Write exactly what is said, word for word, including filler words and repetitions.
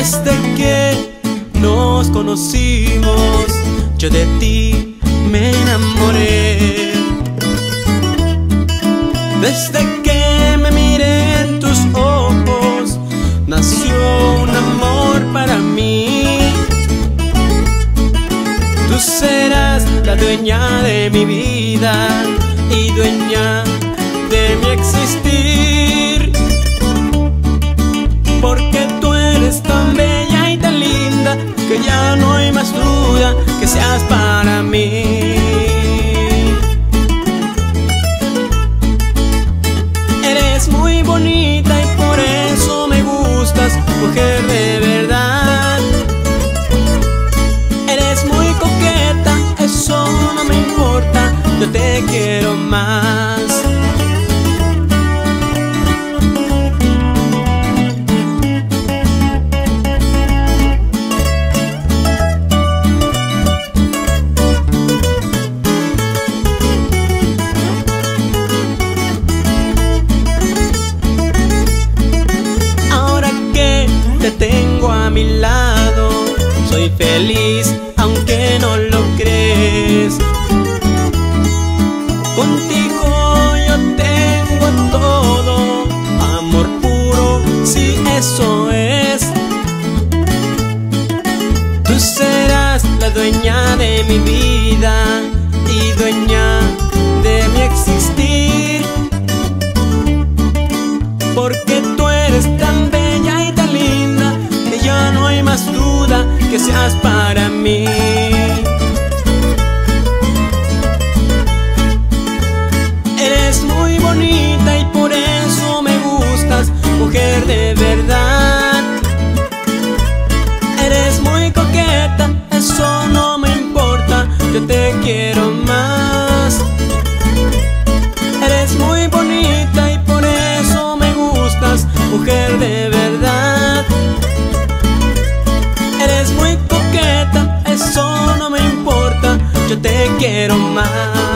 Desde que nos conocimos, yo de ti me enamoré. Desde que me miré en tus ojos, nació un amor para mí. Tú serás la dueña de mi vida y dueña de mi existir, porque tú eres tan bella y tan linda que ya no hay más duda que seas para mí. Eres muy bonita y por eso me gustas, mujer de verdad. Eres muy coqueta, eso no me importa, yo te quiero más. Te tengo a mi lado, soy feliz aunque no lo crees. Contigo yo tengo todo, amor puro, sí, eso es. Tú serás la dueña de mi vida y dueña de mi existir, porque tú eres tan bella y tan linda que ya no hay más duda que seas para mí. Eres muy bonita y por eso me gustas, mujer de verdad. Eres muy coqueta, eso no me importa, yo te quiero más. Eres muy bonita y por eso me gustas, mujer de verdad. Eres muy coqueta, eso no me importa, yo te quiero más.